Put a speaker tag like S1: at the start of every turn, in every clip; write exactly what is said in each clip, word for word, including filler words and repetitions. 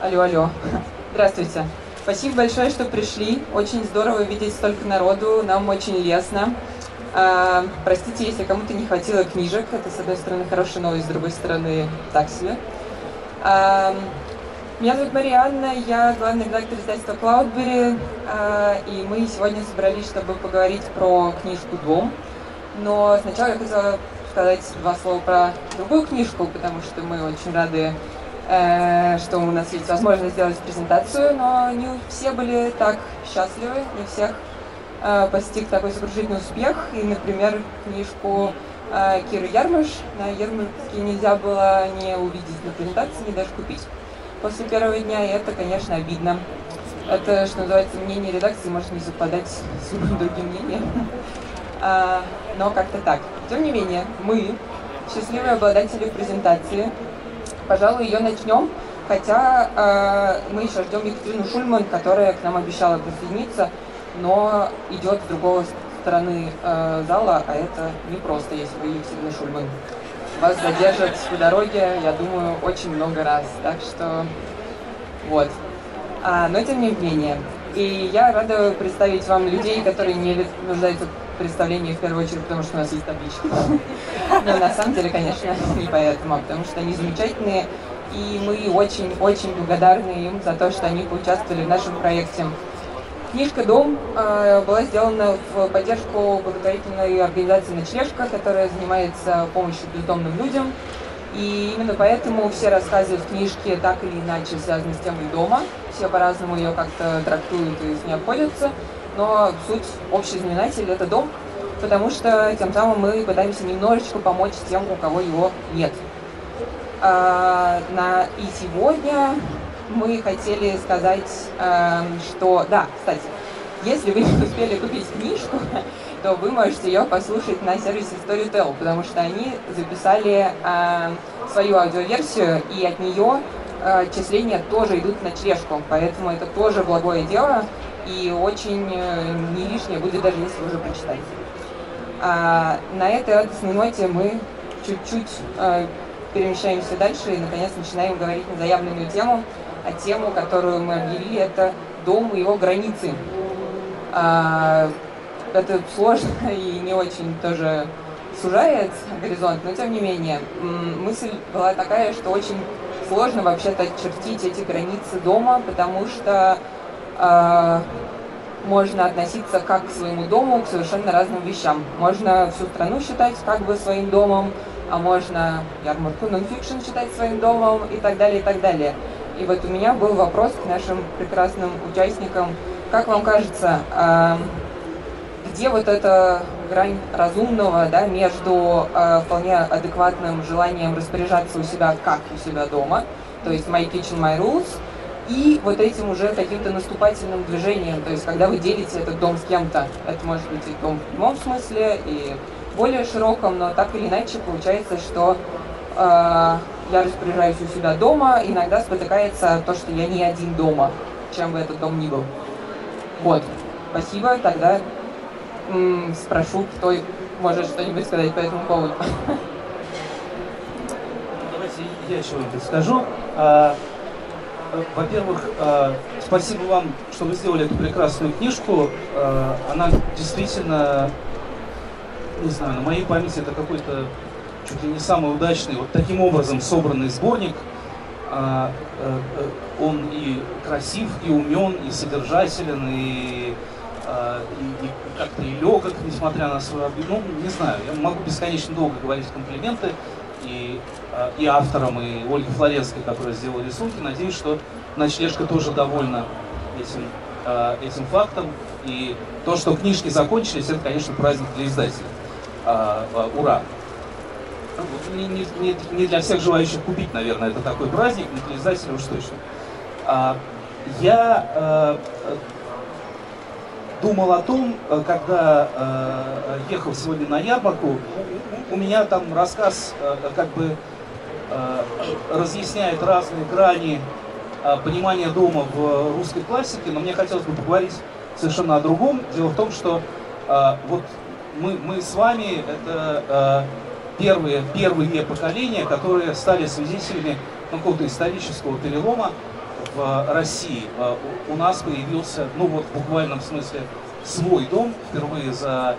S1: Алло, алло. Здравствуйте. Спасибо большое, что пришли. Очень здорово видеть столько народу. Нам очень лестно. А, простите, если кому-то не хватило книжек. Это, с одной стороны, хорошая новость, с другой стороны, так себе. А, меня зовут Марианна, я главный редактор издательства Cloudberry. А, и мы сегодня собрались, чтобы поговорить про книжку «Дом». Но сначала я хотела сказать два слова про другую книжку, потому что мы очень рады, э, что у нас есть возможность сделать презентацию, но не все были так счастливы, не всех э, постиг такой сокрушительный успех. И, например, книжку э, Киры Ярмыш на ярмарке нельзя было не увидеть на презентации, не даже купить после первого дня, и это, конечно, обидно. Это, что называется, мнение редакции может не совпадать с любым другим мнением. А, но как-то так. Тем не менее, мы, счастливые обладатели презентации, пожалуй, ее начнем, хотя а, мы еще ждем Екатерину Шульман, которая к нам обещала присоединиться, но идет с другой стороны а, зала, а это непросто, если вы Екатерина Шульман. Вас задержат по дороге, я думаю, очень много раз, так что вот. А, но тем не менее. И я рада представить вам людей, которые не нуждаются в представлении в первую очередь, потому что у нас есть таблички. Но на самом деле, конечно, не поэтому, а потому что они замечательные, и мы очень-очень благодарны им за то, что они поучаствовали в нашем проекте. Книжка «Дом» э, была сделана в поддержку благотворительной организации «Ночлежка», которая занимается помощью бездомным людям. И именно поэтому все рассказы в книжке так или иначе связаны с темой дома. Все по-разному ее как-то трактуют и с ней обходятся. Но суть, общий знаменатель — это дом, потому что тем самым мы пытаемся немножечко помочь тем, у кого его нет. А, на, и сегодня мы хотели сказать, а, что... Да, кстати, если вы не успели купить книжку, то вы можете ее послушать на сервисе Storytel, потому что они записали а, свою аудиоверсию, и от нее а, числения тоже идут в ночлежку, поэтому это тоже благое дело, и очень а, не лишнее будет, даже если вы уже прочитаете. А, на этой радостной ноте мы чуть-чуть а, перемещаемся дальше и, наконец, начинаем говорить на заявленную тему, а тему, которую мы объявили, это дом и его границы. А, Это сложно и не очень тоже сужает горизонт, но тем не менее, мысль была такая, что очень сложно вообще-то чертить эти границы дома, потому что э, можно относиться как к своему дому, к совершенно разным вещам. Можно всю страну считать как бы своим домом, а можно ярмарку нонфикшн считать своим домом и так далее, и так далее. И вот у меня был вопрос к нашим прекрасным участникам. Как вам кажется, э, где вот эта грань разумного, да, между э, вполне адекватным желанием распоряжаться у себя как у себя дома, то есть my kitchen, my rules, и вот этим уже каким-то наступательным движением, то есть когда вы делите этот дом с кем-то, это может быть и дом в прямом смысле, и в более широком, но так или иначе получается, что э, я распоряжаюсь у себя дома, иногда спотыкается то, что я не один дома, чем бы этот дом ни был. Вот, спасибо, тогда спрошу, кто может что-нибудь сказать по этому поводу.
S2: Давайте я чего-нибудь скажу. А, во-первых, а, спасибо вам, что вы сделали эту прекрасную книжку. А, она действительно, не знаю, на моей памяти это какой-то чуть ли не самый удачный, вот таким образом собранный сборник. А, а, он и красив, и умен, и содержателен, и И, и как-то и легок, несмотря на свою объем. Ну, не знаю, я могу бесконечно долго говорить комплименты и, и авторам, и Ольге Флоренской, которая сделала рисунки. Надеюсь, что ночлежка тоже довольна этим, этим фактом. И то, что книжки закончились, это, конечно, праздник для издателей. Ура! Не, не, не, не для всех желающих купить, наверное, это такой праздник, но для издателей уж точно. Я думал о том, когда э, ехал сегодня на ярмарку, у меня там рассказ э, как бы э, разъясняет разные грани э, понимания дома в русской классике, но мне хотелось бы поговорить совершенно о другом. Дело в том, что э, вот мы, мы с вами это э, первые, первые поколения, которые стали свидетелями какого-то исторического перелома в России у нас появился, ну вот в буквальном смысле, свой дом впервые за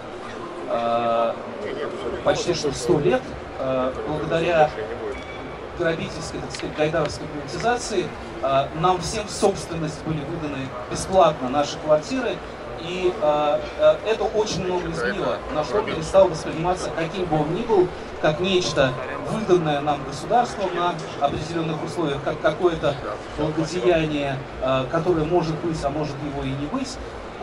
S2: почти что сто лет, благодаря грабительской, так сказать, гайдаровской приватизации, нам всем в собственность были выданы бесплатно наши квартиры, и это очень много изменило. Наш дом перестал восприниматься, каким бы он ни был, как нечто, выданное нам государством на определенных условиях, как какое-то благодеяние, которое может быть, а может его и не быть.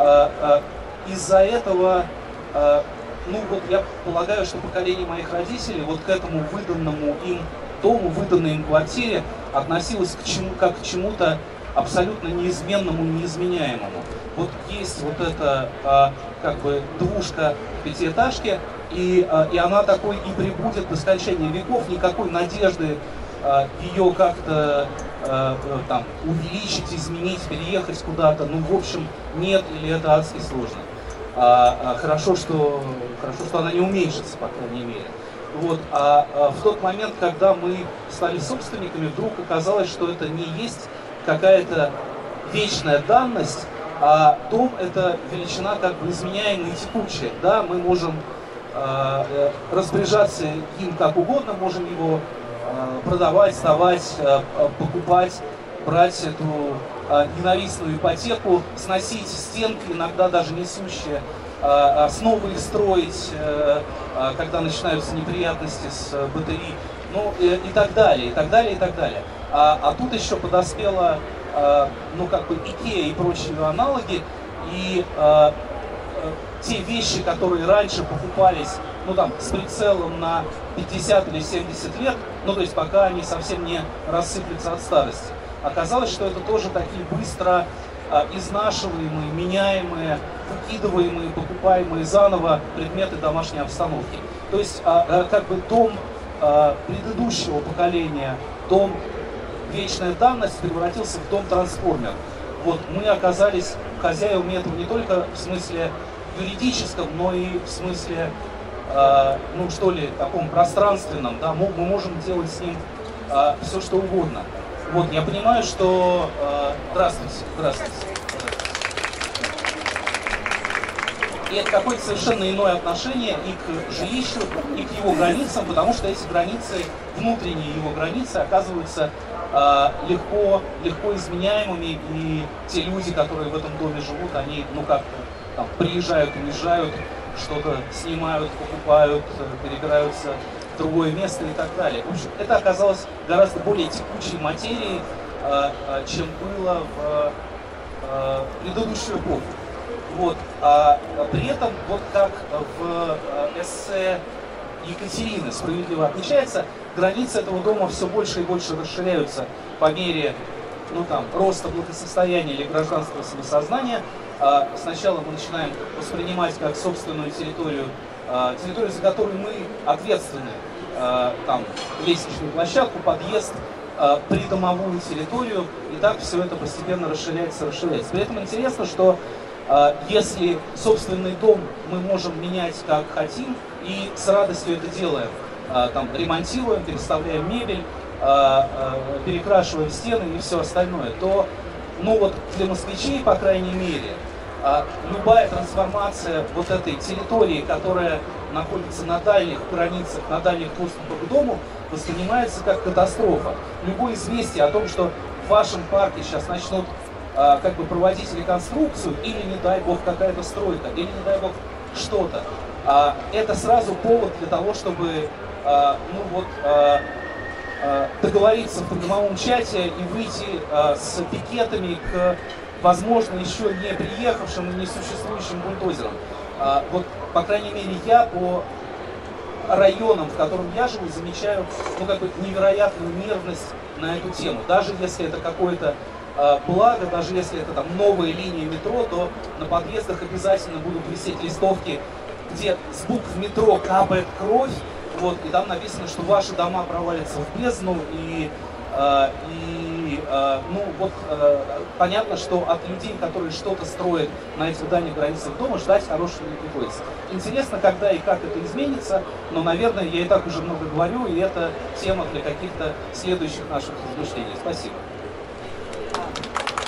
S2: Из-за этого, ну вот я полагаю, что поколение моих родителей вот к этому выданному им дому, выданной им квартире относилось к чему, как к чему-то абсолютно неизменному, неизменяемому. Вот есть вот эта как бы двушка пятиэтажки, и, и она такой и пребудет до скончания веков, никакой надежды ее как-то там увеличить, изменить, переехать куда-то, ну в общем нет, или это адски сложно. А, а, хорошо, что, хорошо, что она не уменьшится, по крайней мере. Вот. А, а в тот момент, когда мы стали собственниками, вдруг оказалось, что это не есть какая-то вечная данность, а дом — это величина как бы изменяемая и текучая. Да, мы можем а, распоряжаться им как угодно, можем его а, продавать, сдавать, а, покупать, брать эту а, ненавистную ипотеку, сносить стенки, иногда даже несущие, а, а, снова их строить, а, а, когда начинаются неприятности с а, батареей, ну и, и так далее, и так далее, и так далее. А, а тут еще подоспела, а, ну как бы Икеа и прочие аналоги, и а, а, те вещи, которые раньше покупались, ну там, с прицелом на пятьдесят или семьдесят лет, ну то есть пока они совсем не рассыплются от старости. Оказалось, что это тоже такие быстро а, изнашиваемые, меняемые, выкидываемые, покупаемые заново предметы домашней обстановки. То есть а, а, как бы дом а, предыдущего поколения, дом вечная данность, превратился в дом-трансформер. Вот мы оказались хозяевами этого не только в смысле юридическом, но и в смысле, а, ну что ли, таком пространственном. Да, мы, мы можем делать с ним а, все, что угодно. Вот, я понимаю, что... Э, здравствуйте, здравствуйте. И это какое-то совершенно иное отношение и к жилищу, и к его границам, потому что эти границы, внутренние его границы, оказываются э, легко, легко изменяемыми, и те люди, которые в этом доме живут, они, ну как-то там приезжают, уезжают, что-то снимают, покупают, перебираются в другое место и так далее. В общем, это оказалось гораздо более текучей материей, чем было в предыдущую эпоху. Вот. А при этом, вот как в эссе Екатерины справедливо отмечается, границы этого дома все больше и больше расширяются по мере, ну, там, роста благосостояния или гражданского самосознания. Сначала мы начинаем воспринимать как собственную территорию, территорию, за которую мы ответственны, там, лестничную площадку, подъезд, придомовую территорию, и так все это постепенно расширяется, расширяется. При этом интересно, что если собственный дом мы можем менять как хотим, и с радостью это делаем, там, ремонтируем, переставляем мебель, перекрашиваем стены и все остальное, то, ну вот для москвичей, по крайней мере, любая трансформация вот этой территории, которая находится на дальних границах, на дальних подступах к дому, воспринимается как катастрофа. Любое известие о том, что в вашем парке сейчас начнут а, как бы проводить реконструкцию, или, не дай бог, какая-то стройка, или, не дай бог, что-то, а, это сразу повод для того, чтобы а, ну, вот, а, а, договориться в придомовом чате и выйти а, с пикетами к, возможно, еще не приехавшим и не существующим бульдозерам. А, вот, по крайней мере, я по районам, в котором я живу, замечаю, ну, как бы невероятную нервность на эту тему. Даже если это какое-то а, благо, даже если это там новая линия метро, то на подъездах обязательно будут висеть листовки, где с букв метро капает кровь, вот, и там написано, что ваши дома провалятся в бездну, и, а, и а, ну, вот, а, понятно, что от людей, которые что-то строят на этих дальних границах дома, ждать хорошего не приходится. Интересно, когда и как это изменится, но, наверное, я и так уже много говорю, и это тема для каких-то следующих наших размышлений. Спасибо.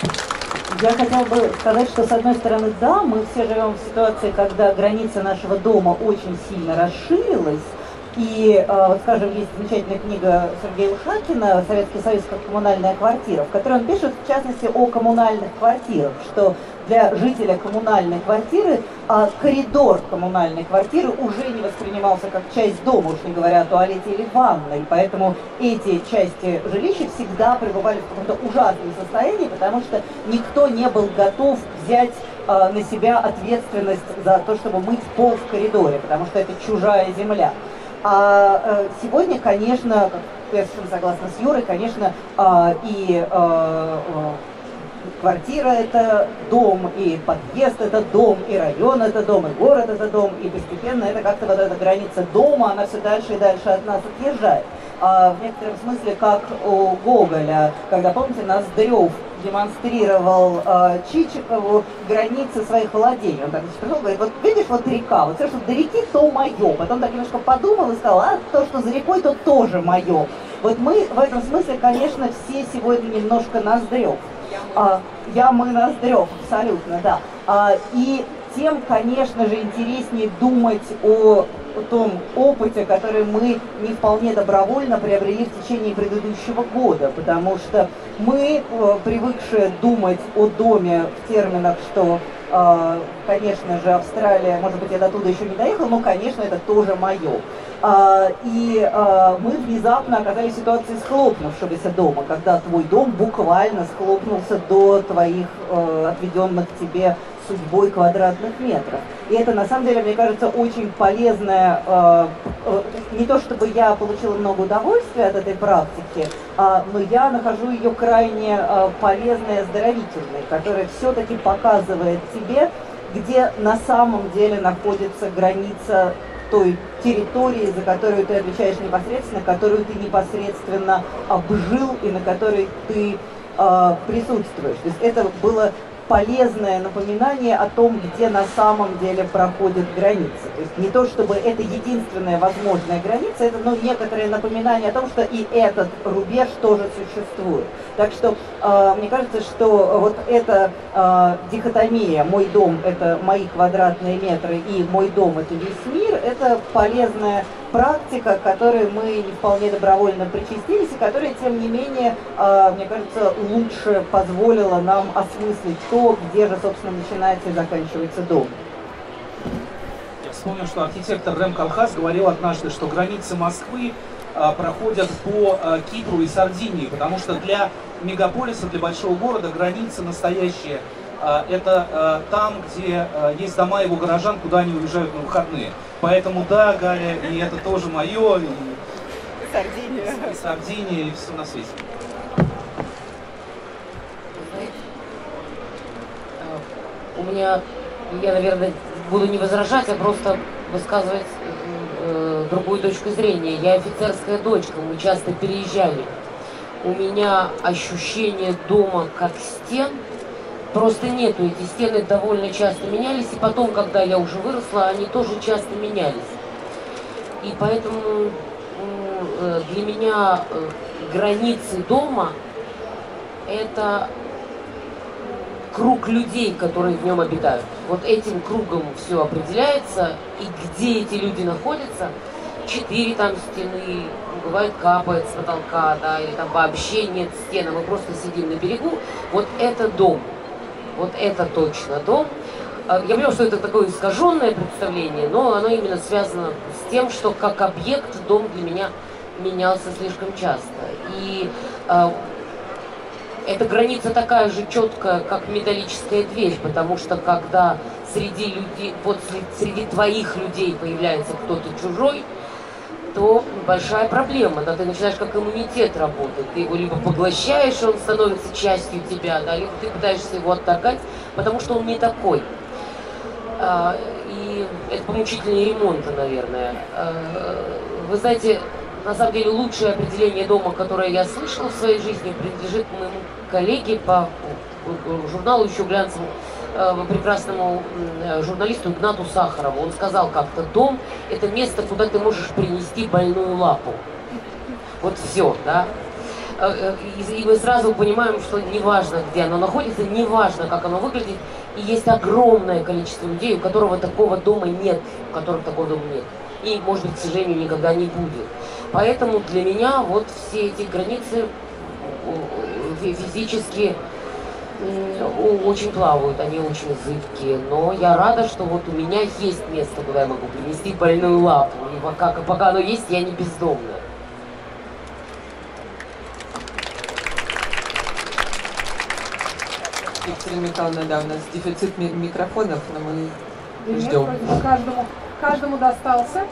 S3: Я хотела бы сказать, что, с одной стороны, да, мы все живем в ситуации, когда граница нашего дома очень сильно расширилась. И, вот, скажем, есть замечательная книга Сергея Ушакина «Советский Союз как коммунальная квартира», в которой он пишет, в частности, о коммунальных квартирах, что для жителя коммунальной квартиры а коридор коммунальной квартиры уже не воспринимался как часть дома, уж не говоря о туалете или ванной. Поэтому эти части жилища всегда пребывали в каком-то ужасном состоянии, потому что никто не был готов взять а, на себя ответственность за то, чтобы мыть пол в коридоре, потому что это чужая земля. А сегодня, конечно, я совершенно согласна с Юрой, конечно, и квартира – это дом, и подъезд – это дом, и район – это дом, и город – это дом, и постепенно это как-то вот эта граница дома, она все дальше и дальше от нас отъезжает. А в некотором смысле, как у Гоголя, когда, помните, Ноздрев демонстрировал э, Чичикову границы своих владений. Он так пришел, говорит, вот видишь, вот река, вот все, что до реки, то мое. Потом так немножко подумал и сказал, а то, что за рекой, то тоже мое. Вот мы в этом смысле, конечно, все сегодня немножко Ноздрев. А, я, мы Ноздрев, абсолютно, да. А, и тем, конечно же, интереснее думать о о том опыте, который мы не вполне добровольно приобрели в течение предыдущего года, потому что мы, э, привыкшие думать о доме в терминах, что, э, конечно же, Австралия, может быть, я до туда еще не доехала, но, конечно, это тоже мое. А, и а, мы внезапно оказались в ситуации схлопнувшегося дома, когда твой дом буквально схлопнулся до твоих э, отведенных тебе судьбой квадратных метров. И это, на самом деле, мне кажется, очень полезное, э, э, не то чтобы я получила много удовольствия от этой практики, э, но я нахожу ее крайне э, полезной и оздоровительной, которая все-таки показывает тебе, где на самом деле находится граница той территории, за которую ты отвечаешь непосредственно, которую ты непосредственно обжил и на которой ты э, присутствуешь. То есть это было полезное напоминание о том, где на самом деле проходят границы. То есть не то, чтобы это единственная возможная граница, это ну, некоторое напоминание о том, что и этот рубеж тоже существует. Так что э, мне кажется, что вот эта э, дихотомия «мой дом – это мои квадратные метры» и «мой дом – это весь мир» – это полезная практика, к которой мы не вполне добровольно причастились, и которая, тем не менее, э, мне кажется, лучше позволила нам осмыслить то, где же, собственно, начинается и заканчивается дом.
S2: Я вспомнил, что архитектор Рэм Колхас говорил однажды, что границы Москвы э, проходят по э, Кипру и Сардинии, потому что для мегаполиса, для большого города граница настоящая э, это э, там, где э, есть дома его горожан, куда они уезжают на выходные. Поэтому да, Галя, и это тоже мое, и,
S3: и Сардиния,
S2: и Сардиния, и все на свете.
S4: У меня, я, наверное, буду не возражать, а просто высказывать э, другую точку зрения. Я офицерская дочка, мы часто переезжали. У меня ощущение дома как стен просто нету. Эти стены довольно часто менялись, и потом, когда я уже выросла, они тоже часто менялись. И поэтому э, для меня э, границы дома – это круг людей, которые в нем обитают. Вот этим кругом все определяется, и где эти люди находятся, четыре там стены, бывает капает с потолка, да, или там вообще нет стены, мы просто сидим на берегу, вот это дом. Вот это точно дом. Я понимаю, что это такое искаженное представление, но оно именно связано с тем, что как объект дом для меня менялся слишком часто. И э, эта граница такая же четкая, как металлическая дверь, потому что когда среди людей, вот среди твоих людей появляется кто-то чужой, то большая проблема, да, ты начинаешь как иммунитет работать, ты его либо поглощаешь, он становится частью тебя, да, либо ты пытаешься его отторгать, потому что он не такой. А, и это помучительнее ремонта, наверное. А, вы знаете, на самом деле лучшее определение дома, которое я слышала в своей жизни, принадлежит моему коллеге по журналу еще глянцевому, прекрасному журналисту Игнату Сахарову. Он сказал как-то: дом – это место, куда ты можешь принести больную лапу. Вот все, да. и мы сразу понимаем, что неважно, где оно находится, неважно, как оно выглядит, и есть огромное количество людей, у которого такого дома нет, у которых такого дома нет. И, может быть, к сожалению, никогда не будет. Поэтому для меня вот все эти границы физически очень плавают, они очень зыбкие. Но я рада, что вот у меня есть место, куда я могу принести больную лапу. И пока, пока оно есть, я не бездомная.
S1: Екатерина Михайловна, да, у нас дефицит ми микрофонов, но мы
S5: Нет,
S1: ждем.
S5: Каждому, каждому достался.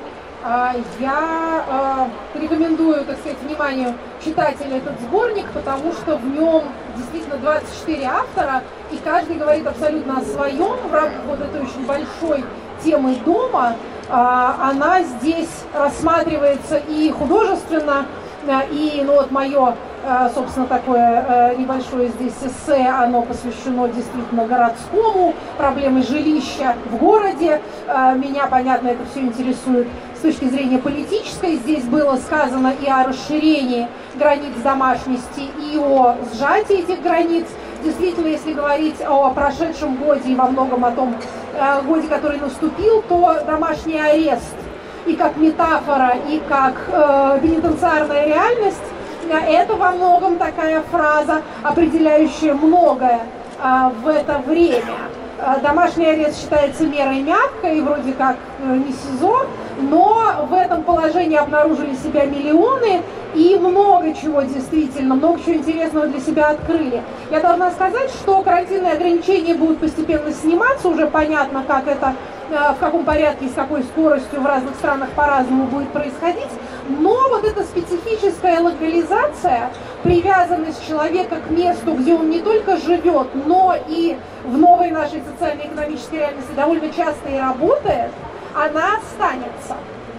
S5: Я э, рекомендую, так сказать, вниманию читателя этот сборник, потому что в нем действительно двадцать четыре автора, и каждый говорит абсолютно о своем в рамках вот этой очень большой темы дома. Э, она здесь рассматривается и художественно, э, и ну, вот мое, э, собственно, такое э, небольшое здесь эссе, оно посвящено действительно городскому, проблемы жилища в городе. Э, меня, понятно, это все интересует с точки зрения политической. Здесь было сказано и о расширении границ домашности, и о сжатии этих границ. Действительно, если говорить о прошедшем годе и во многом о том э, годе, который наступил, то домашний арест и как метафора, и как э, пенитенциарная реальность, э, это во многом такая фраза, определяющая многое э, в это время. Домашний арест считается мерой мягкой, вроде как не СИЗО, но в этом положении обнаружили себя миллионы и много чего действительно, много чего интересного для себя открыли. Я должна сказать, что карантинные ограничения будут постепенно сниматься, уже понятно, как это, в каком порядке и с какой скоростью в разных странах по-разному будет происходить, но вот эта специфическая локализация, привязанность человека к месту, где он не только живет, но и в новой нашей социально-экономической реальности довольно часто и работает, она останется.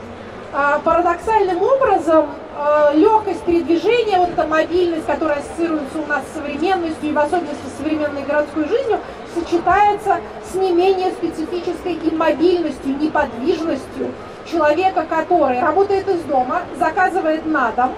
S5: Парадоксальным образом легкость передвижения, вот эта мобильность, которая ассоциируется у нас с современностью и в особенности с современной городской жизнью, сочетается с не менее специфической иммобильностью, неподвижностью человека, который работает из дома, заказывает на дом,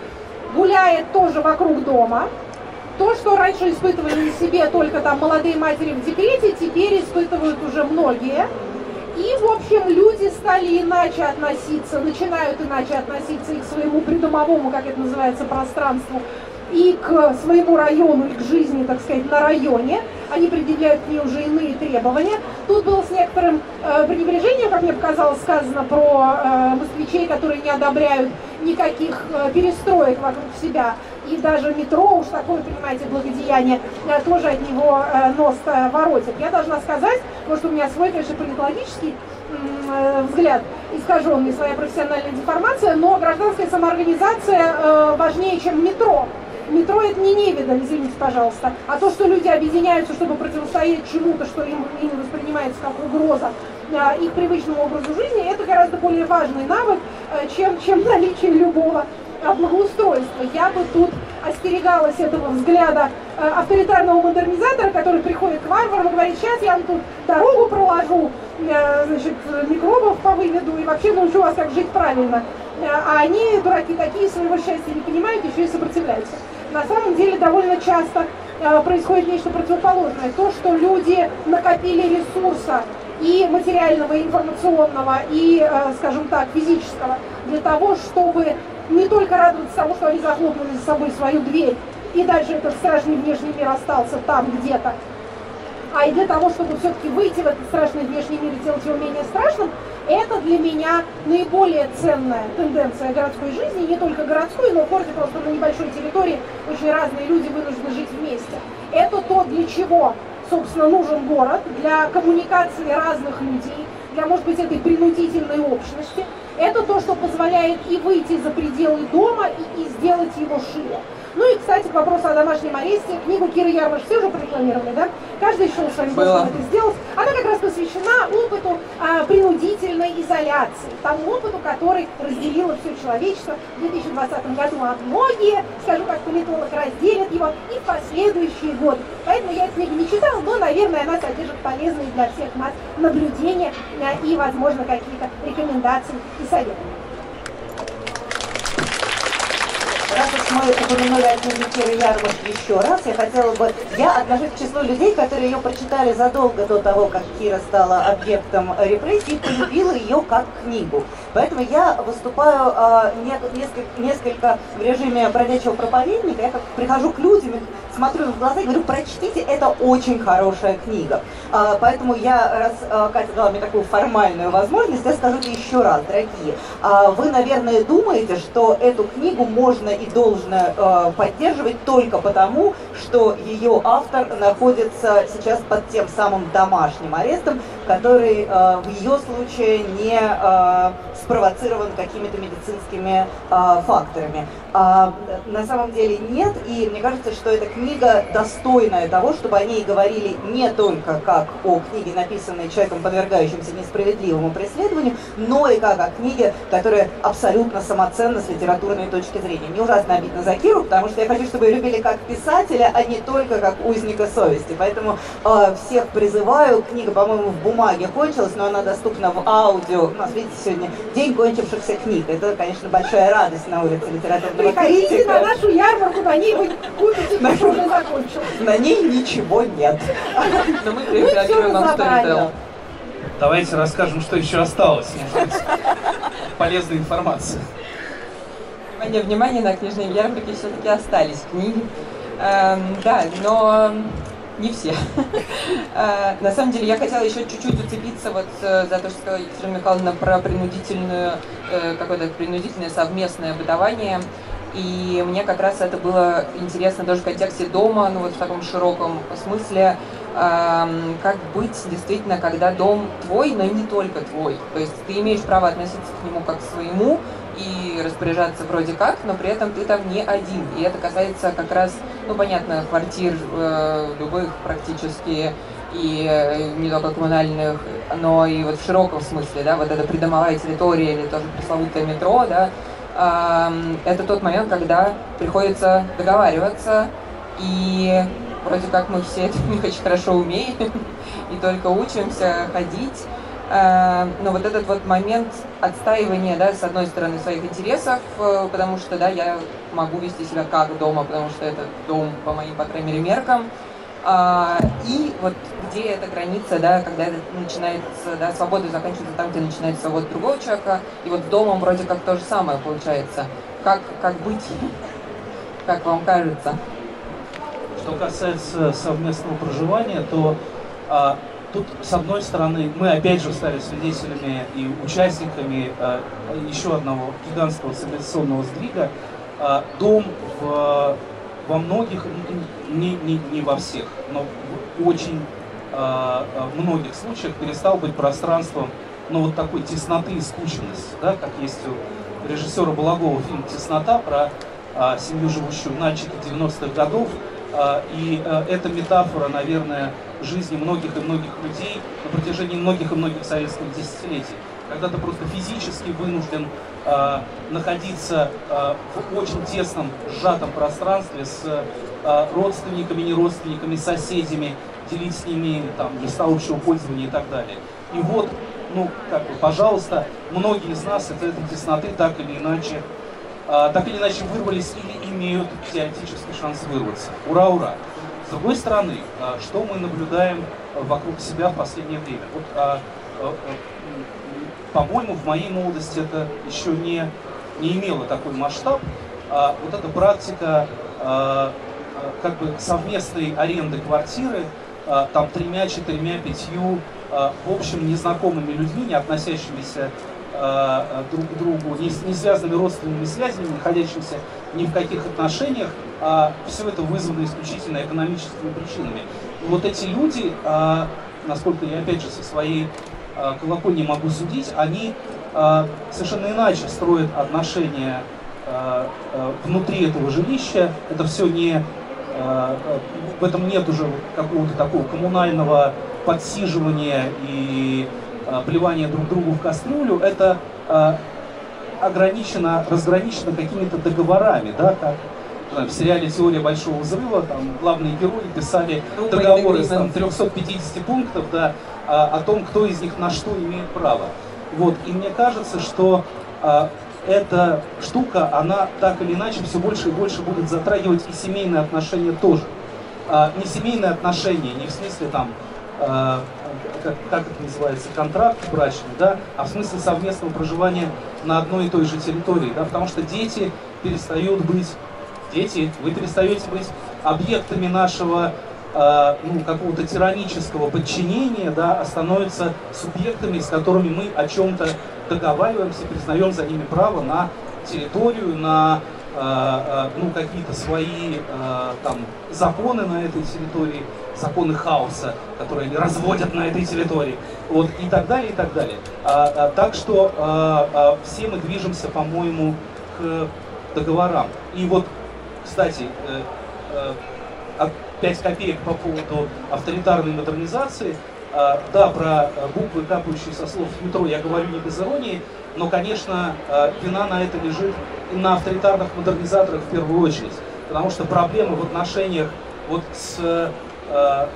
S5: гуляет тоже вокруг дома. То, что раньше испытывали на себе только там молодые матери в декрете, теперь испытывают уже многие. И, в общем, люди стали иначе относиться, начинают иначе относиться и к своему придомовому, как это называется, пространству, и к своему району, и к жизни, так сказать, на районе. Они предъявляют к ней уже иные требования. Тут было с некоторым э, пренебрежением, как мне показалось, сказано про э, москвичей, которые не одобряют никаких э, перестроек вокруг себя. И даже метро, уж такое, понимаете, благодеяние, э, тоже от него э, нос э, воротит. Я должна сказать, может, у меня свой, конечно, политологический э, взгляд, искаженный, своя профессиональная деформация, но гражданская самоорганизация э, важнее, чем метро. Метро — это не невидаль, извините, пожалуйста, а то, что люди объединяются, чтобы противостоять чему-то, что им, им воспринимается как угроза э, их привычному образу жизни, это гораздо более важный навык, э, чем, чем наличие любого э, благоустройства. Я бы тут остерегалась этого взгляда э, авторитарного модернизатора, который приходит к варварам и говорит: сейчас я вам тут дорогу проложу, э, значит, микробов повыведу и вообще научу вас, как жить правильно. Э, а они, дураки такие, своего счастья не понимают, еще и сопротивляются. На самом деле довольно часто э, происходит нечто противоположное. То, что люди накопили ресурса и материального, и информационного, и, э, скажем так, физического, для того, чтобы не только радоваться тому, что они захлопнули за собой свою дверь, и дальше этот страшный внешний мир остался там где-то, а и для того, чтобы все-таки выйти в этот страшный внешний мир и сделать его менее страшным, это для меня наиболее ценная тенденция городской жизни, не только городской, но в городе просто на небольшой территории очень разные люди вынуждены жить вместе. Это то, для чего, собственно, нужен город, для коммуникации разных людей, для, может быть, этой принудительной общности. Это то, что позволяет и выйти за пределы дома, и, и сделать его шире. Ну и, кстати, к вопросу о домашнем аресте. Книгу Киры Ярмаш все уже прорекламировали, да? Каждый счел своим голосом это сделать. Она как раз посвящена опыту а, принудительной изоляции. Тому опыту, который разделило все человечество в две тысячи двадцатом году. А многие, скажу как политолог, разделят его и в последующие годы. Поэтому я эту книгу не читала, но, наверное, она содержит полезные для всех нас наблюдения а, и, возможно, какие-то рекомендации и советы.
S3: раз уж мы упомянули о книге Киры Ярмуш еще раз, я хотела бы... Я отношусь к числу людей, которые ее прочитали задолго до того, как Кира стала объектом репрессий, и полюбила ее как книгу. Поэтому я выступаю э, не, несколько, несколько в режиме бродячего проповедника. Я как прихожу к людям, смотрю им в глаза и говорю: прочтите, это очень хорошая книга. Э, поэтому я, раз э, Катя дала мне такую формальную возможность, я скажу это еще раз, дорогие. Э, вы, наверное, думаете, что эту книгу можно и должно э, поддерживать только потому, что ее автор находится сейчас под тем самым домашним арестом, который э, в ее случае не э, спровоцирован какими-то медицинскими э, факторами. А, на самом деле нет, и мне кажется, что эта книга достойная того, чтобы о ней говорили не только как о книге, написанной человеком, подвергающимся несправедливому преследованию, но и как о книге, которая абсолютно самоценна с литературной точки зрения. Мне ужасно обидно за Киру, потому что я хочу, чтобы ее любили как писателя, а не только как узника совести. Поэтому э, всех призываю. Книга, по-моему, в бумаге кончилась, но она доступна в аудио. У нас, видите, сегодня день кончившихся книг. Это, конечно, большая радость на улице литературного
S5: Приходите
S3: критика.
S5: на нашу ярмарку, на ней вы купите, то, что уже закончилось.
S3: На ней ничего нет.
S1: Но мы прорекламируем вам Storytel.
S2: Давайте расскажем, что еще осталось. Может быть, полезная информация.
S1: Внимание, внимание, на книжной ярмарке все-таки остались книги. Эм, да, но не все. э, на самом деле, я хотела еще чуть-чуть уцепиться вот э, за то, что сказала Екатерина Михайловна про принудительную, э, какое-то принудительное совместное бытование. И мне как раз это было интересно тоже в контексте дома, ну вот в таком широком смысле, э, как быть действительно, когда дом твой, но и не только твой. То есть ты имеешь право относиться к нему как к своему и распоряжаться вроде как, но при этом ты там не один. И это касается как раз, ну понятно, квартир э, любых практически, и э, не только коммунальных, но и вот в широком смысле, да, вот эта придомовая территория или тоже пресловутое метро, да, это тот момент, когда приходится договариваться, и вроде как мы все это не очень хорошо умеем, и только учимся ходить. Но вот этот вот момент отстаивания, да, с одной стороны, своих интересов, потому что, да, я могу вести себя как дома, потому что это дом по моим, по крайней мере, меркам. И вот где эта граница, да, когда это начинается, да, свобода заканчивается там, где начинается свобода другого человека, и вот домом вроде как то же самое получается. Как, как быть, как вам кажется?
S2: Что касается совместного проживания, то а, тут, с одной стороны, мы опять же стали свидетелями и участниками а, еще одного гигантского цивилизационного сдвига. А, дом в... во многих, не, не, не во всех, но в очень э, многих случаях перестал быть пространством, ну, вот такой тесноты и скученности, да, как есть у режиссера Балагова фильм «Теснота» про э, семью, живущую на начале девяностых годов, э, и э, это метафора, наверное, жизни многих и многих людей на протяжении многих и многих советских десятилетий, когда ты просто физически вынужден э, находиться э, в очень тесном, сжатом пространстве с э, родственниками, неродственниками, соседями, делить с ними там, места общего пользования и так далее. И вот, ну, как бы, пожалуйста, многие из нас из этой тесноты так или иначе, э, так или иначе вырвались или имеют теоретический шанс вырваться. Ура, ура! С другой стороны, э, что мы наблюдаем вокруг себя в последнее время? Вот, э, э, по-моему, в моей молодости это еще не, не имело такой масштаб. А, вот эта практика а, как бы совместной аренды квартиры а, там тремя, четырьмя, пятью, а, в общем, незнакомыми людьми, не относящимися а, друг к другу, не, не связанными родственными связями, не находящимися ни в каких отношениях, а все это вызвано исключительно экономическими причинами. И вот эти люди, а, насколько я опять же со своей колокольни могу судить, они э, совершенно иначе строят отношения э, э, внутри этого жилища. Это все не, э, в этом нет уже какого-то такого коммунального подсиживания и э, плевания друг другу в кастрюлю. Это э, ограничено, разграничено какими-то договорами, да, как в сериале «Теория большого взрыва», там главные герои писали договоры из там, трёхсот пятидесяти пунктов, да, о том, кто из них на что имеет право. Вот. И мне кажется, что а, эта штука, она так или иначе все больше и больше будет затрагивать и семейные отношения тоже. А, не семейные отношения, не в смысле там, а, как, как это называется, контракт брачный, да, а в смысле совместного проживания на одной и той же территории, да, потому что дети перестают быть, дети, вы перестаете быть объектами нашего ну, какого-то тиранического подчинения, да, а становятся субъектами, с которыми мы о чем-то договариваемся, признаем за ними право на территорию, на э, ну, какие-то свои э, там, законы на этой территории, законы хаоса, которые они разводят на этой территории, вот, и так далее, и так далее. А, а, так что а, а, все мы движемся, по-моему, к договорам. И вот, кстати, э, э, пять копеек по поводу авторитарной модернизации. А, да, про буквы, капающие со слов в метро, я говорю не без иронии, но, конечно, вина на это лежит и на авторитарных модернизаторах в первую очередь. Потому что проблемы в отношениях вот с э, э,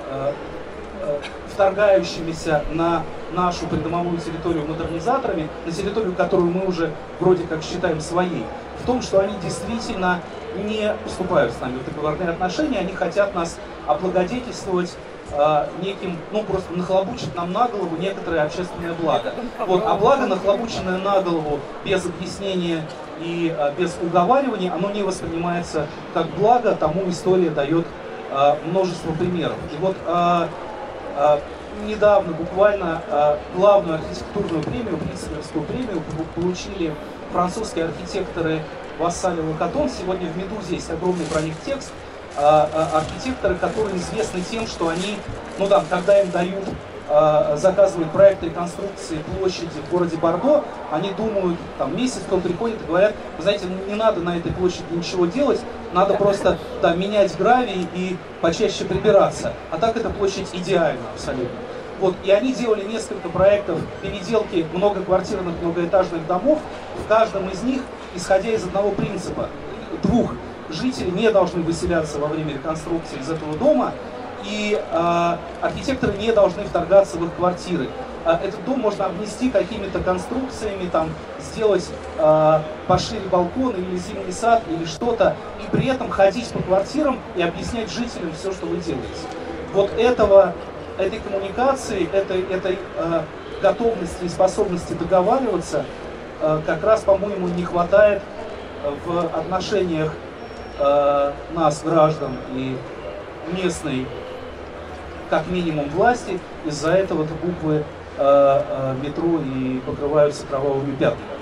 S2: вторгающимися на нашу придомовую территорию модернизаторами, на территорию, которую мы уже вроде как считаем своей, в том, что они действительно не вступают с нами в договорные отношения, они хотят нас облагодетельствовать э, неким, ну просто нахлобучить нам на голову некоторое общественное благо. Вот, а благо, нахлобученное на голову без объяснения и э, без уговаривания, оно не воспринимается как благо, тому история дает э, множество примеров. И вот э, э, недавно, буквально, э, главную архитектурную премию, Прицелевскую премию, получили французские архитекторы Вассаль и Лакатон. Сегодня в «Медузе» есть огромный про них текст. А, а, архитекторы, которые известны тем, что они, ну да, когда им дают, а, заказывают проект реконструкции площади в городе Бордо, они думают, там месяц кто приходит и говорят, вы знаете, не надо на этой площади ничего делать, надо просто да, менять гравий и почаще прибираться. А так эта площадь идеальна абсолютно. Вот, и они делали несколько проектов переделки многоквартирных, многоэтажных домов. В каждом из них, исходя из одного принципа, двух, жители не должны выселяться во время реконструкции из этого дома, и э, архитекторы не должны вторгаться в их квартиры. Э, этот дом можно обнести какими-то конструкциями, там, сделать э, пошире балкон или зимний сад или что-то, и при этом ходить по квартирам и объяснять жителям все, что вы делаете. Вот этого... этой коммуникации, этой, этой э, готовности и способности договариваться э, как раз, по-моему, не хватает в отношениях э, нас, граждан, и местной, как минимум, власти. Из-за этого буквы э, э, метро и покрываются кровавыми пятнами.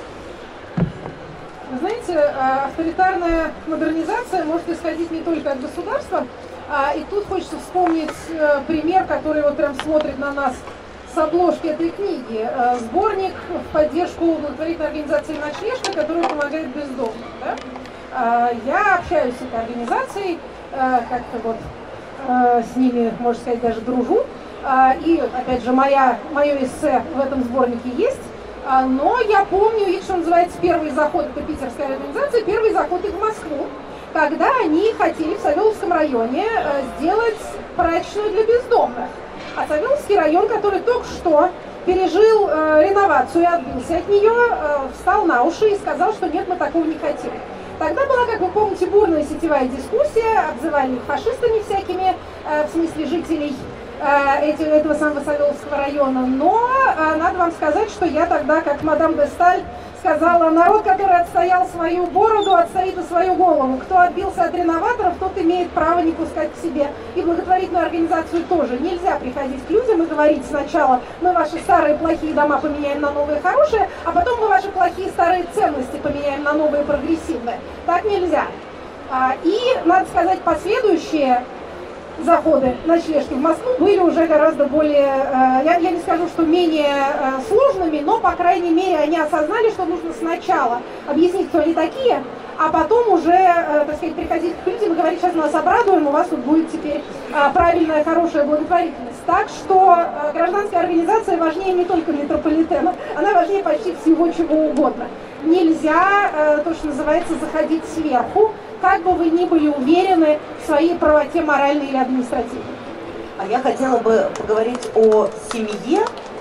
S5: Вы знаете, авторитарная модернизация может исходить не только от государства. А, и тут хочется вспомнить э, пример, который вот прям смотрит на нас с обложки этой книги. Э, сборник в поддержку благотворительной организации «Ночлежка», которая помогает бездомным. Да? Э, я общаюсь с этой организацией, э, как-то вот э, с ними, можно сказать, даже дружу. Э, и, опять же, моя, мое эссе в этом сборнике есть. Э, но я помню их, что называется, первый заход, это питерская организация, первый заход их в Москву, когда они хотели в Савеловском районе э, сделать прачечную для бездомных. А Савеловский район, который только что пережил э, реновацию и отбился от нее, э, встал на уши и сказал, что нет, мы такого не хотим. Тогда была, как вы помните, бурная сетевая дискуссия, обзывали их фашистами всякими, э, в смысле жителей э, эти, этого самого Савеловского района. Но э, надо вам сказать, что я тогда, как мадам де Сталь, сказала, народ, который отстоял свою бороду, отстоит и свою голову. Кто отбился от реноваторов, тот имеет право не пускать к себе. И благотворительную организацию тоже. Нельзя приходить к людям и говорить сначала, мы ваши старые плохие дома поменяем на новые хорошие, а потом мы ваши плохие старые ценности поменяем на новые прогрессивные. Так нельзя. И, надо сказать, последующие заходы ночлежки в Москву были уже гораздо более, э, я, я не скажу, что менее э, сложными, но, по крайней мере, они осознали, что нужно сначала объяснить, кто они такие, а потом уже, э, так сказать, приходить к людям и говорить, сейчас мы вас обрадуем, у вас тут будет теперь э, правильная, хорошая благотворительность. Так что э, гражданская организация важнее не только метрополитена, она важнее почти всего чего угодно. Нельзя, э, то, что называется, заходить сверху, как бы вы ни были уверены в своей правоте моральной или административной.
S3: А я хотела бы поговорить о семье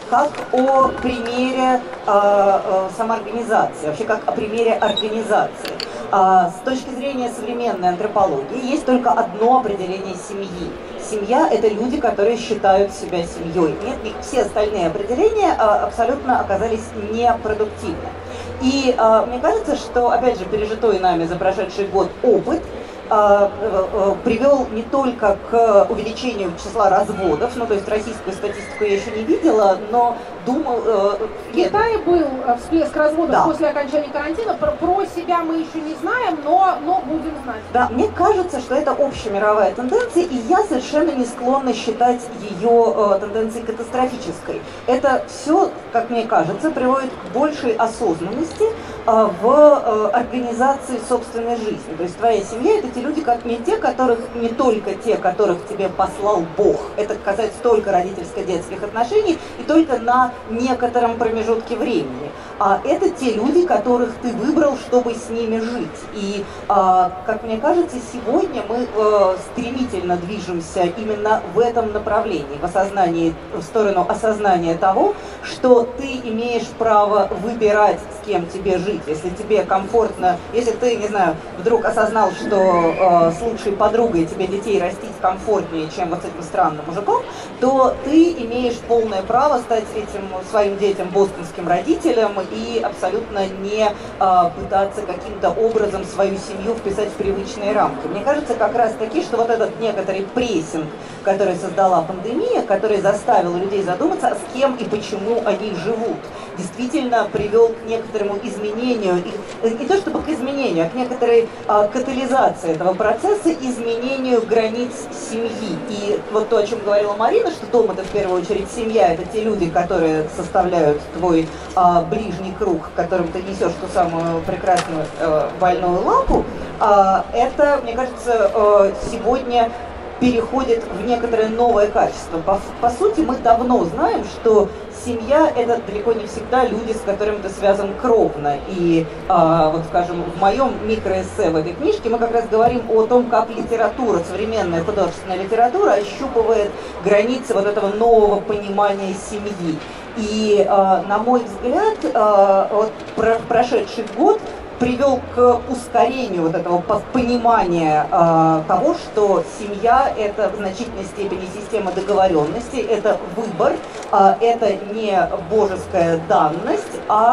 S3: как о примере э, самоорганизации, вообще как о примере организации. Э, с точки зрения современной антропологии есть только одно определение семьи. Семья – это люди, которые считают себя семьей. Нет, все остальные определения э, абсолютно оказались непродуктивны. И э, мне кажется, что, опять же, пережитой нами за прошедший год опыт э, э, привел не только к увеличению числа разводов, ну, то есть российскую статистику я еще не видела, но думал... Э,
S5: в Китае был всплеск разводов
S3: да.
S5: после окончания карантина. Про, про себя мы еще не знаем, но, но будем знать.
S3: Да, мне кажется, что это общемировая тенденция, и я совершенно не склонна считать ее э, тенденцией катастрофической. Это все, как мне кажется, приводит к большей осознанности э, в э, организации собственной жизни. То есть твоя семья – это те люди, как не те, которых, не только те, которых тебе послал Бог. Это касается только родительско-детских отношений и только на некотором промежутке времени. А это те люди, которых ты выбрал, чтобы с ними жить. И, а, как мне кажется, сегодня мы а, стремительно движемся именно в этом направлении, в осознании, в сторону осознания того, что ты имеешь право выбирать, с кем тебе жить. Если тебе комфортно, если ты, не знаю, вдруг осознал, что а, с лучшей подругой тебе детей растить комфортнее, чем вот с этим странным мужиком, то ты имеешь полное право стать этим своим детям бостонским родителем и абсолютно не а, пытаться каким-то образом свою семью вписать в привычные рамки. Мне кажется как раз таки, что вот этот некоторый прессинг, который создала пандемия, который заставил людей задуматься, с кем и почему они живут, действительно привел к некоторому изменению, и, не то чтобы к изменению, а к некоторой а, катализации этого процесса, изменению границ семьи. И вот то, о чем говорила Марина, что дом — это в первую очередь семья, это те люди, которые составляют твой а, ближний круг, которым ты несешь ту самую прекрасную а, больную лапу, а, это, мне кажется, а, сегодня переходит в некоторое новое качество. По, по сути, мы давно знаем, что семья — это далеко не всегда люди, с которыми ты связан кровно. И, а, вот, скажем, в моем микроэссе в этой книжке мы как раз говорим о том, как литература, современная художественная литература ощупывает границы вот этого нового понимания семьи. И, а, на мой взгляд, а, вот про, прошедший год привел к ускорению вот этого понимания э, того, что семья – это в значительной степени система договоренности, это выбор, э, это не божеская данность,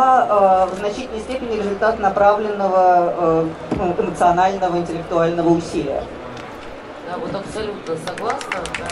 S3: а э, в значительной степени результат направленного э, эмоционального, интеллектуального усилия.
S4: Да, вот абсолютно согласна. Да.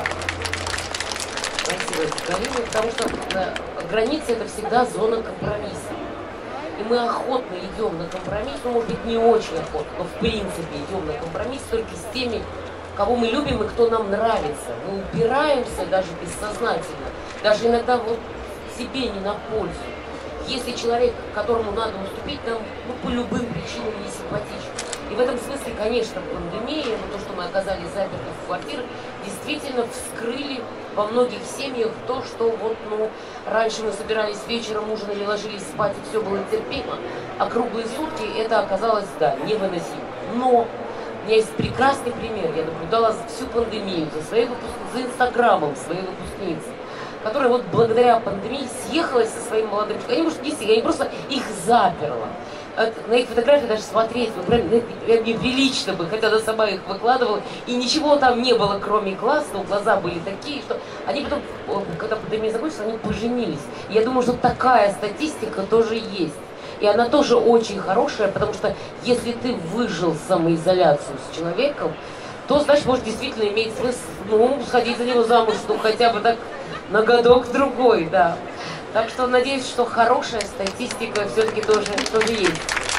S4: Спасибо, Галине, потому что да, граница – это всегда зона компромисса. И мы охотно идем на компромисс, ну, может быть, не очень охотно, но в принципе идем на компромисс только с теми, кого мы любим и кто нам нравится. Мы упираемся даже бессознательно, даже иногда вот себе не на пользу. Если человек, которому надо уступить, нам ну, по любым причинам не симпатичен. И в этом смысле, конечно, пандемия, ну, то, что мы оказались заперты в квартирах, действительно вскрыли во многих семьях то, что вот, ну, раньше мы собирались вечером, ужинали, ложились спать, и все было терпимо, а круглые сутки это оказалось, да, невыносимо. Но у меня есть прекрасный пример, я наблюдала всю пандемию за своей выпускницей, за инстаграмом своей выпускницы, которая вот благодаря пандемии съехалась со своим молодым человеком. Они, может, не съехали, они просто их заперла. На их фотографии даже смотреть, ну, прям, неприлично бы, хотя она сама их выкладывала, и ничего там не было, кроме глаз, но глаза были такие, что они потом, когда пандемия закончилась, они поженились. И я думаю, что такая статистика тоже есть. И она тоже очень хорошая, потому что если ты выжил самоизоляцию с человеком, то, значит, может действительно иметь смысл, ну, сходить за него замуж, ну, хотя бы так на годок-другой, да. Так что надеюсь, что хорошая статистика все-таки тоже, тоже есть.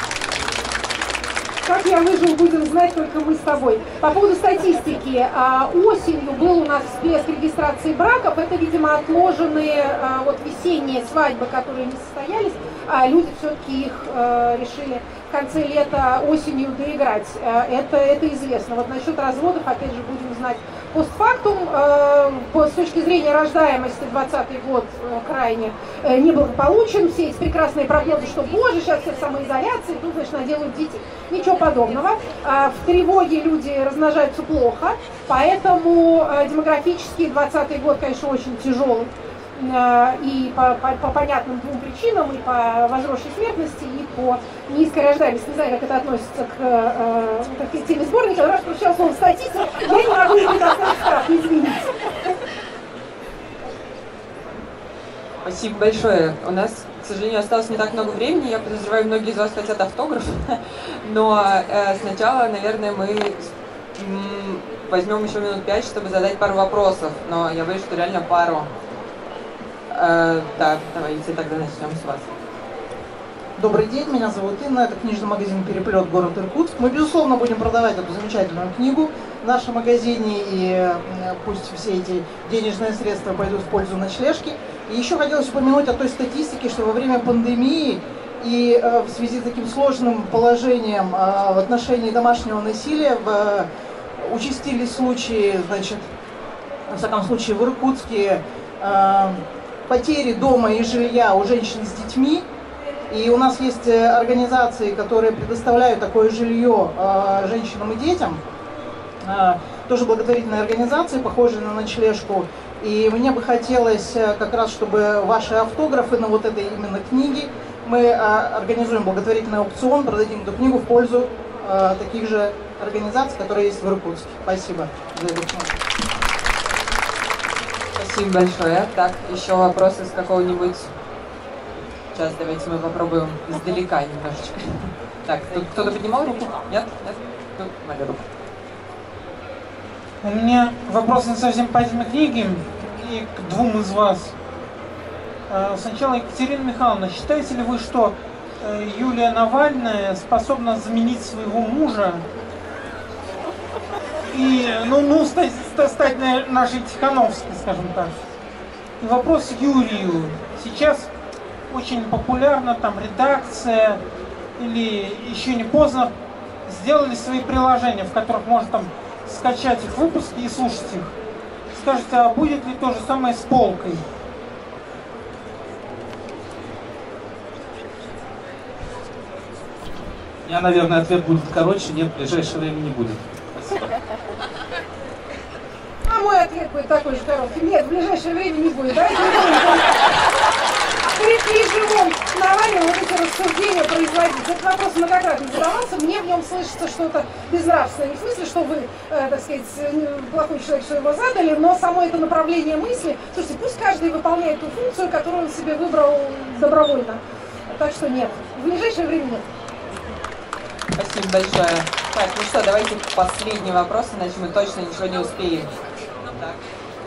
S5: Как я выжил, будем знать только мы с тобой. По поводу статистики. Осенью был у нас всплеск регистрации браков. Это, видимо, отложенные вот весенние свадьбы, которые не состоялись. А люди все-таки их решили в конце лета, осенью доиграть. Это, это известно. Вот насчет разводов, опять же, будем знать постфактум. С точки зрения рождаемости двадцатый год крайне неблагополучен. Все эти прекрасные прогнозы, что, боже, сейчас все в самоизоляции, тут, значит, наделают детей. Ничего подобного. В тревоге люди размножаются плохо, поэтому демографически двадцатый год, конечно, очень тяжелый и по, по, по понятным двум причинам, и по возросшей смертности, и по низкой рождаемости. Не знаю, как это относится к, э, к теме сборника, но раз прозвучало слово статистика, я не могу не предоставить справку, извините.
S1: Спасибо большое. У нас, к сожалению, осталось не так много времени. Я подозреваю, многие из вас хотят автограф. Но э, сначала, наверное, мы м, возьмем еще минут пять, чтобы задать пару вопросов. Но я боюсь, что реально пару. Э, да, давайте тогда начнем с вас.
S6: Добрый день, меня зовут Инна, это книжный магазин «Переплет», город Иркутск. Мы, безусловно, будем продавать эту замечательную книгу в нашем магазине, и пусть все эти денежные средства пойдут в пользу ночлежки. И еще хотелось упомянуть о той статистике, что во время пандемии и э, в связи с таким сложным положением э, в отношении домашнего насилия в, э, участились случаи, значит, во всяком случае в Иркутске, э, потери дома и жилья у женщин с детьми. И у нас есть организации, которые предоставляют такое жилье э, женщинам и детям. Э, тоже благотворительные организации, похожие на ночлежку. И мне бы хотелось как раз, чтобы ваши автографы на вот этой именно книге, мы э, организуем благотворительный аукцион, продадим эту книгу в пользу э, таких же организаций, которые есть в Иркутске. Спасибо за эту книгу.
S1: Спасибо большое. Так, еще вопросы с какого-нибудь... Сейчас давайте мы попробуем издалека немножечко. Так, тут кто-то поднимал руку? Нет? Нет? Тут моя рука.
S7: У меня вопрос не совсем по теме книги и к двум из вас. Сначала, Екатерина Михайловна, считаете ли вы, что Юлия Навальная способна заменить своего мужа и, ну, ну стать, стать нашей Тихановской, скажем так? И вопрос Юрию. Сейчас очень популярна там редакция или еще не поздно сделали свои приложения, в которых можно там скачать их выпуски и слушать их. Скажите, а будет ли то же самое с полкой?
S2: У меня, наверное, ответ будет короче, нет, в ближайшее время не будет. Спасибо.
S5: А мой ответ будет такой же короткий. Нет, в ближайшее время не будет. Давайте не будем при, при живом Навальном вот эти рассуждения производить. Этот вопрос многократно задавался. Мне в нем слышится что-то безнравственное. Не в смысле, что вы, э, так сказать, плохой человек, что его задали, но само это направление мысли. Слушайте, пусть каждый выполняет ту функцию, которую он себе выбрал добровольно. Так что нет. В ближайшее время нет.
S1: Спасибо большое. Так, ну что, давайте последний вопрос, иначе мы точно ничего не успеем. Так.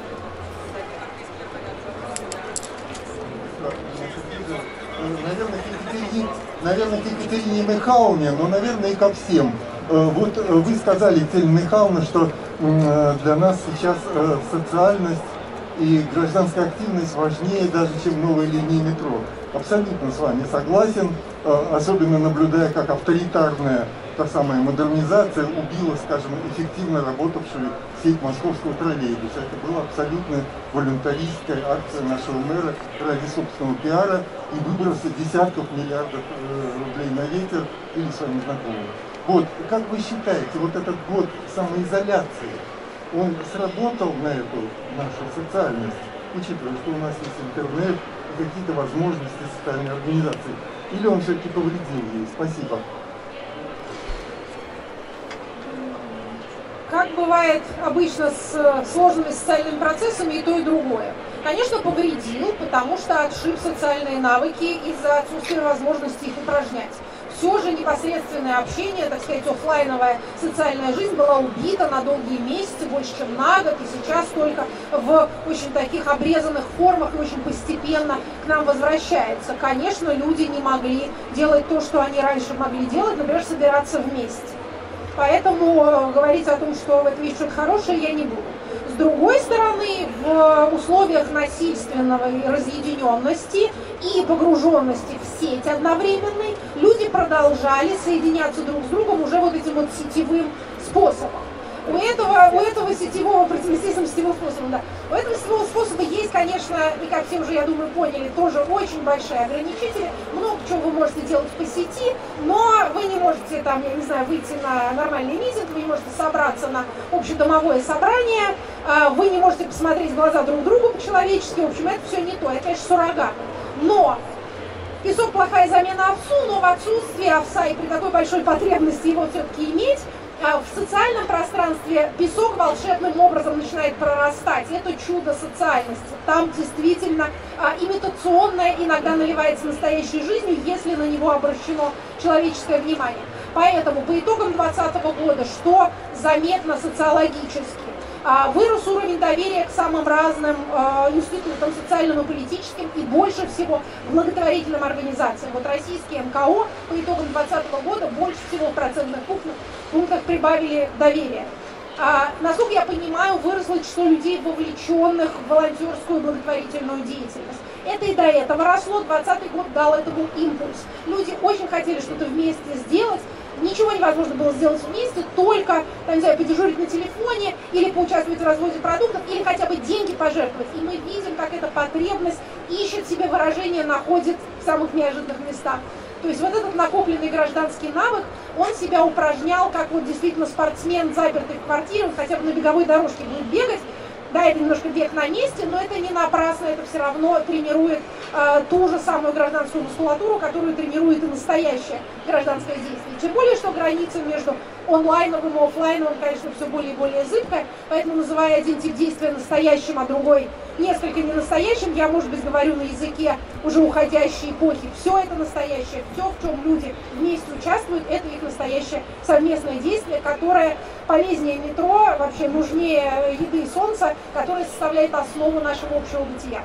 S8: Наверное, к Екатерине, наверное, к Екатерине Михайловне, но, наверное, и ко всем. Вот вы сказали, Екатерина Михайловна, что для нас сейчас социальность и гражданская активность важнее даже, чем новые линии метро. Абсолютно с вами согласен, особенно наблюдая, как авторитарная та самая модернизация убила, скажем, эффективно работавшую сеть московского троллейбуса. Это была абсолютно волюнтаристская акция нашего мэра ради собственного пиара и выброса десятков миллиардов рублей на ветер или своим знакомым. Вот, как вы считаете, вот этот год самоизоляции, он сработал на эту нашу социальность, учитывая, что у нас есть интернет и какие-то возможности социальной организации? Или он все-таки повредил ей? Спасибо.
S5: Как бывает обычно с сложными социальными процессами, и то, и другое. Конечно, повредил, потому что отшиб социальные навыки из-за отсутствия возможности их упражнять. Все же непосредственное общение, так сказать, офлайновая социальная жизнь была убита на долгие месяцы, больше чем на год, и сейчас только в очень таких обрезанных формах и очень постепенно к нам возвращается. Конечно, люди не могли делать то, что они раньше могли делать, например, собираться вместе. Поэтому говорить о том, что в этом есть что-то хорошее, я не буду. С другой стороны, в условиях насильственной разъединенности и погруженности в сеть одновременной, люди продолжали соединяться друг с другом уже вот этим вот сетевым способом. У этого, у этого сетевого, естественно, сетевого способа, да, у этого сетевого способа есть, конечно, конечно, и как все уже, я думаю, поняли, тоже очень большие ограничители. Много чего вы можете делать по сети, но вы не можете там, я не знаю, выйти на нормальный митинг, вы не можете собраться на общедомовое собрание, вы не можете посмотреть в глаза друг другу по-человечески. В общем, это все не то, это, конечно, суррогат. Но песок плохая замена овсу, но в отсутствии овса и при такой большой потребности его все-таки иметь, в социальном пространстве песок волшебным образом начинает прорастать. Это чудо социальности. Там действительно а, имитационное иногда наливается настоящей жизнью, если на него обращено человеческое внимание. Поэтому по итогам двадцатого года, что заметно социологически, а, вырос уровень доверия к самым разным а, институтам, социальным и политическим, и больше всего благотворительным организациям. Вот российские эм ка о по итогам двадцатого года больше всего в процентных пунктах пунктах прибавили доверие. А, насколько я понимаю, выросло число людей, вовлеченных в волонтерскую благотворительную деятельность. Это и до этого росло, двадцатый год дал этому импульс. Люди очень хотели что-то вместе сделать. Ничего невозможно было сделать вместе, только, там, не знаю, подежурить на телефоне, или поучаствовать в разводе продуктов, или хотя бы деньги пожертвовать. И мы видим, как эта потребность ищет себе выражение, находит в самых неожиданных местах. То есть вот этот накопленный гражданский навык, он себя упражнял, как вот действительно спортсмен, запертый в квартире, он хотя бы на беговой дорожке будет бегать. Да, это немножко бег на месте, но это не напрасно, это все равно тренирует э, ту же самую гражданскую мускулатуру, которую тренирует и настоящее гражданское действие. Тем более, что граница между онлайновым и офлайновым, конечно, все более и более зыбкая, поэтому, называя один тип действия настоящим, а другой несколько ненастоящим, я, может быть, говорю на языке уже уходящей эпохи. Все это настоящее, все, в чем люди вместе участвуют, это их настоящее совместное действие, которое полезнее метро, вообще нужнее еды и солнца, которое составляет основу нашего общего бытия.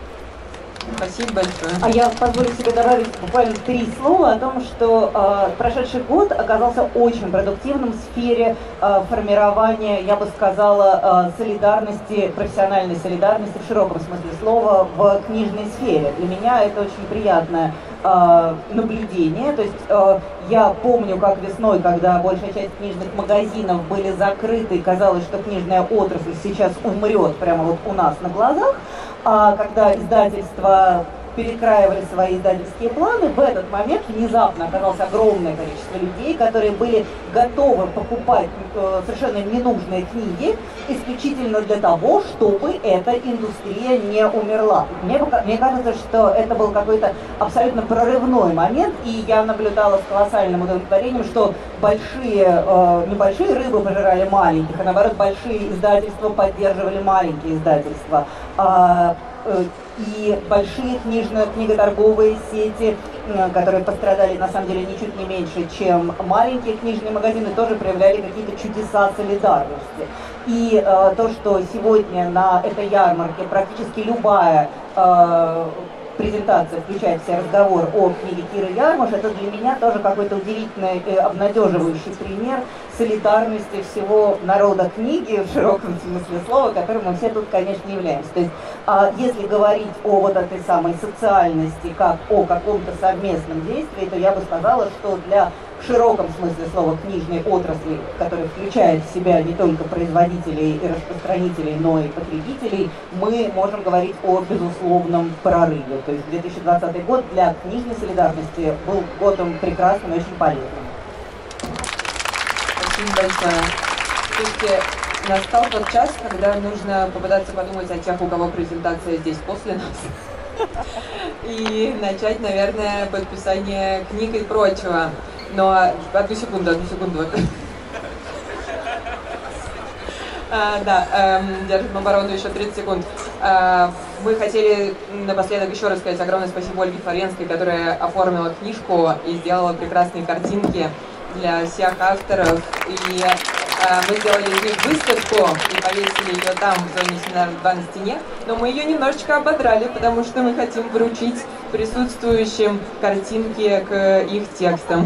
S1: Спасибо большое.
S3: А я позволю себе добавить буквально три слова о том, что э, прошедший год оказался очень продуктивным в сфере э, формирования, я бы сказала, э, солидарности, профессиональной солидарности в широком смысле слова в книжной сфере. Для меня это очень приятное э, наблюдение. То есть э, я помню, как весной, когда большая часть книжных магазинов были закрыты, и казалось, что книжная отрасль сейчас умрет прямо вот у нас на глазах. А когда издательства перекраивали свои издательские планы, в этот момент внезапно оказалось огромное количество людей, которые были готовы покупать э, совершенно ненужные книги исключительно для того, чтобы эта индустрия не умерла. Мне, мне кажется, что это был какой-то абсолютно прорывной момент, и я наблюдала с колоссальным удовлетворением, что большие, э, небольшие рыбы пожирали маленьких, а наоборот большие издательства поддерживали маленькие издательства. А, э, И большие книжные, книготорговые сети, которые пострадали на самом деле ничуть не меньше, чем маленькие книжные магазины, тоже проявляли какие-то чудеса солидарности. И э, то, что сегодня на этой ярмарке практически любая э, презентация включает в себя разговор о книге Киры Ярмуш, это для меня тоже какой-то удивительный, э, обнадеживающий пример солидарности всего народа книги в широком смысле слова, которым мы все тут, конечно, являемся. То есть, а если говорить о вот этой самой социальности как о каком-то совместном действии, то я бы сказала, что для в широком смысле слова книжной отрасли, которая включает в себя не только производителей и распространителей, но и потребителей, мы можем говорить о безусловном прорыве. То есть две тысячи двадцатый год для книжной солидарности был годом прекрасным и очень полезным.
S1: Спасибо большое. Слушайте, настал тот час, когда нужно попытаться подумать о тех, у кого презентация здесь после нас. И начать, наверное, подписание книг и прочего. Но одну секунду, одну секунду. А, да, эм, держим оборону еще тридцать секунд. А, мы хотели напоследок еще раз сказать огромное спасибо Ольге Флоренской, которая оформила книжку и сделала прекрасные картинки для всех авторов. И а, мы сделали из них выставку и повесили ее там, в зоне семинара два на стене. Но мы ее немножечко ободрали, потому что мы хотим вручить присутствующим картинки к их текстам.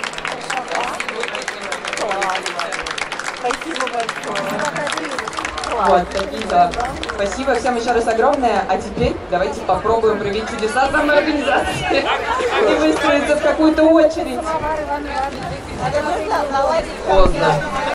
S3: Спасибо большое.
S1: Вот, такие дела. Спасибо всем еще раз огромное. А теперь давайте попробуем проявить чудеса самоорганизации и выстроиться в какую-то очередь. Поздно.